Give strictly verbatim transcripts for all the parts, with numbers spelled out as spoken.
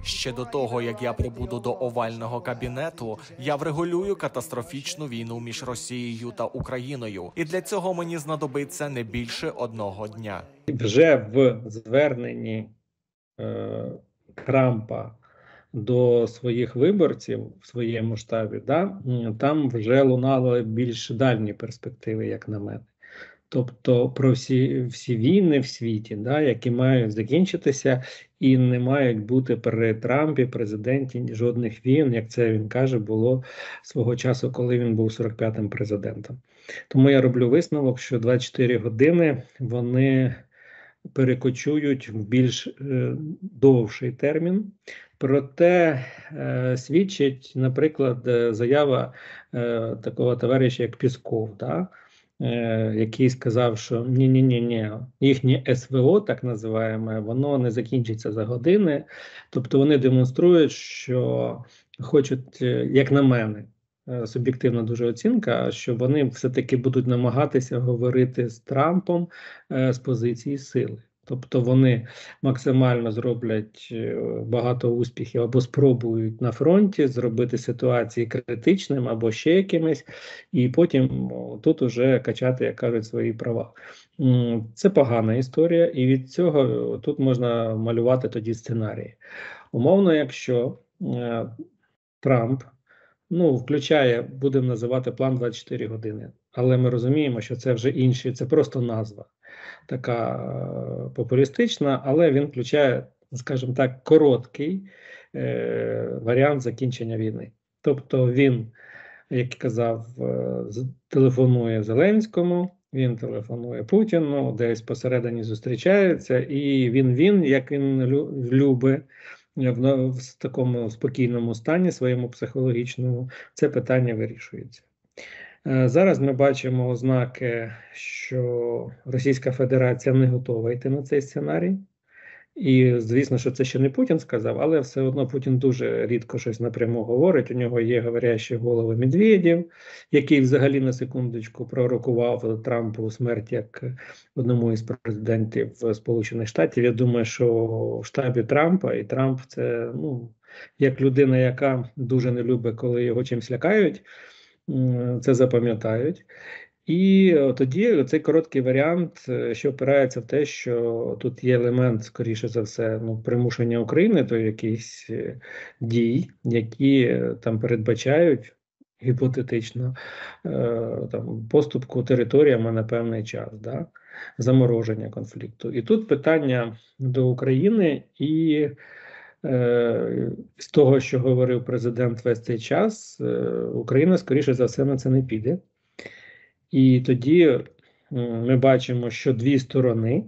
Ще до того, як я прибуду до овального кабінету, я врегулюю катастрофічну війну між Росією та Україною. І для цього мені знадобиться не більше одного дня. Вже в зверненні е, Трампа до своїх виборців в своєму штабі, да, там вже лунали більш дальні перспективи, як на мене. Тобто про всі всі війни в світі, да, які мають закінчитися і не мають бути при Трампі, президенті, жодних війн, як це він каже, було свого часу, коли він був сорок п'ятим президентом. Тому я роблю висновок, що двадцять чотири години вони перекочують в більш е, довший термін. Проте е, свідчить, наприклад, заява е, такого товариша, як Пісков, да? е, який сказав, що ні-ні-ні, їхнє ес ве о, так називаємо, воно не закінчиться за години. Тобто вони демонструють, що хочуть, як на мене, суб'єктивна дуже оцінка, що вони все-таки будуть намагатися говорити з Трампом е, з позиції сили. Тобто вони максимально зроблять багато успіхів або спробують на фронті зробити ситуації критичним або ще якимись, і потім тут уже качати, як кажуть, свої права. Це погана історія, і від цього тут можна малювати тоді сценарії. Умовно, якщо е, Трамп ну, включає, будемо називати план двадцять чотири години, але ми розуміємо, що це вже інші, це просто назва. Така е, популістична, але він включає, скажімо так, короткий е, варіант закінчення війни. Тобто він, як казав, е, телефонує Зеленському, він телефонує Путіну, десь посередині зустрічаються, і він-він, як він любить, в, в такому спокійному стані, своєму психологічному, це питання вирішується. Зараз ми бачимо ознаки, що Російська Федерація не готова йти на цей сценарій. І, звісно, що це ще не Путін сказав, але все одно Путін дуже рідко щось напряму говорить. У нього є говорящі голови Медведєв, який взагалі на секундочку пророкував Трампу смерть як одному із президентів Сполучених Штатів. Я думаю, що в штабі Трампа, і Трамп це, ну, як людина, яка дуже не любить, коли його чимось лякають, це запам'ятають. І тоді цей короткий варіант, що опирається в те, що тут є елемент, скоріше за все, ну, примушення України до якихось дій, які там передбачають гіпотетично там поступку територіями на певний час, да? Замороження конфлікту. І тут питання до України і е, з того, що говорив президент весь цей час, е, Україна, скоріше за все, на це не піде. І тоді ми бачимо, що дві сторони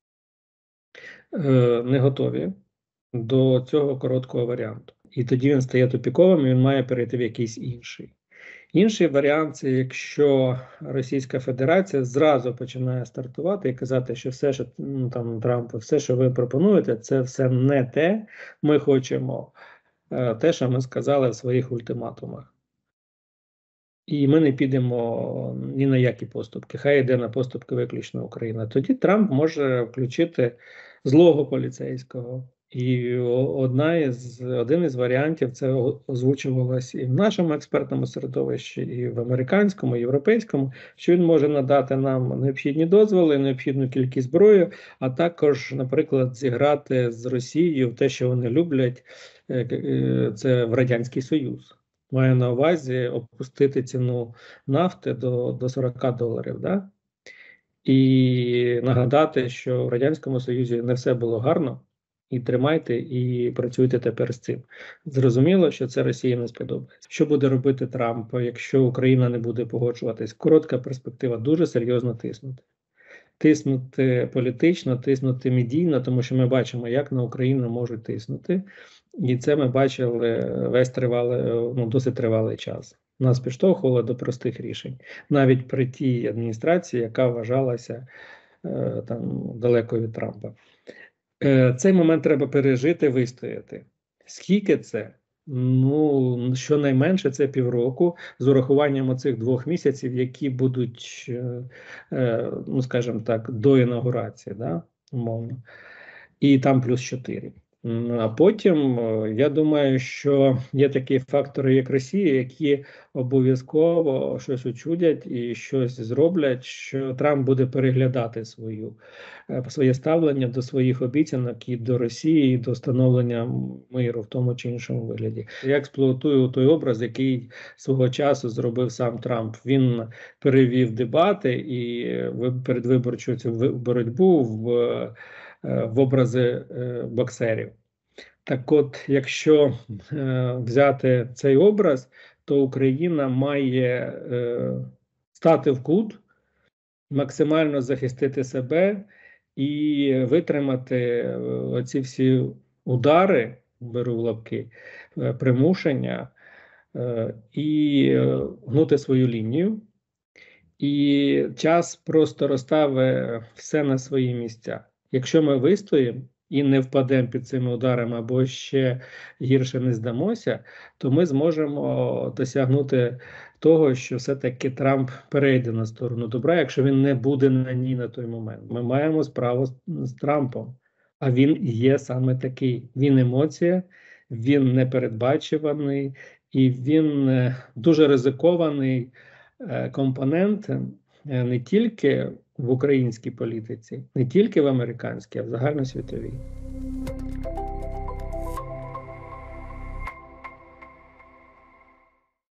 е, не готові до цього короткого варіанту. І тоді він стає тупіковим, і він має перейти в якийсь інший. Інший варіант – це якщо Російська Федерація зразу починає стартувати і казати, що все, що ну, там Трамп, все, що ви пропонуєте, це все не те. Ми хочемо е, те, що ми сказали в своїх ультиматумах. І ми не підемо ні на які поступки. Хай йде на поступки виключно Україна. Тоді Трамп може включити злого поліцейського. І одна із, один із варіантів, це озвучувалось і в нашому експертному середовищі, і в американському, і європейському, що він може надати нам необхідні дозволи, необхідну кількість зброї, а також, наприклад, зіграти з Росією в те, що вони люблять, це в Радянський Союз. Маю на увазі опустити ціну нафти до, до сорок доларів. Да? І нагадати, що в Радянському Союзі не все було гарно, і тримайте, і працюйте тепер з цим. Зрозуміло, що це Росії не сподобається. Що буде робити Трамп, якщо Україна не буде погоджуватись? Коротка перспектива – дуже серйозно тиснути. Тиснути політично, тиснути медійно, тому що ми бачимо, як на Україну можуть тиснути. І це ми бачили весь тривалий, ну, досить тривалий час. Нас підштовхувало до простих рішень. Навіть при тій адміністрації, яка вважалася е, там, далеко від Трампа. Е, цей момент треба пережити, вистояти. Скільки це? Ну, щонайменше це півроку з урахуванням оцих двох місяців, які будуть, е, е, ну, скажімо так, до інаугурації, да, умовно. І там плюс чотири. А потім, я думаю, що є такі фактори, як Росія, які обов'язково щось учудять і щось зроблять, що Трамп буде переглядати свою, своє ставлення до своїх обіцянок і до Росії, і до встановлення миру в тому чи іншому вигляді. Я експлуатую той образ, який свого часу зробив сам Трамп. Він перевів дебати і передвиборчу цю боротьбу в в образи боксерів. Так от, якщо е, взяти цей образ, то Україна має е, стати в кут, максимально захистити себе і витримати оці всі удари, беру в лапки, е, примушення, е, і гнути свою лінію. І час просто розставить все на свої місця. Якщо ми вистоїмо і не впадемо під цими ударами, або ще гірше не здамося, то ми зможемо досягнути того, що все-таки Трамп перейде на сторону добра, якщо він не буде на ній на той момент. Ми маємо справу з, з Трампом, а він є саме такий. Він емоція, він непередбачуваний і він дуже ризикований компонент не тільки в українській політиці, не тільки в американській, а в загальносвітовій.